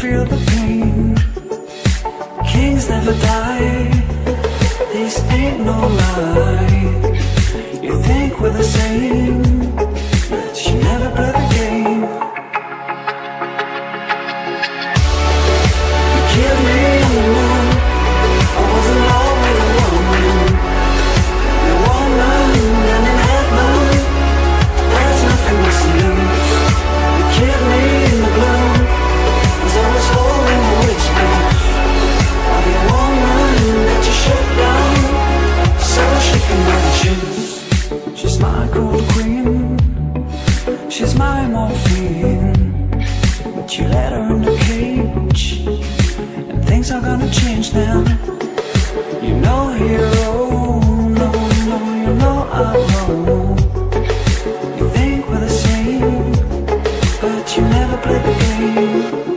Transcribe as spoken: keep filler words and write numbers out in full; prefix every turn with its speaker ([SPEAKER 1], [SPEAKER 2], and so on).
[SPEAKER 1] feel the pain. Kings never die, this ain't no lie. You think we're the same, but you never play the game. You killed me, man. I wasn't always a woman. You're a woman and in heaven, there's nothing missing you. You killed me in the gloom, as I was holding the whispers of your woman that you shut down, so she can never choose. She's my cold queen, she's my morphine, but you let her in the cage, and things are gonna change now. You know hero, no, no, you know outlaw. You think we're the same, but you never play the game.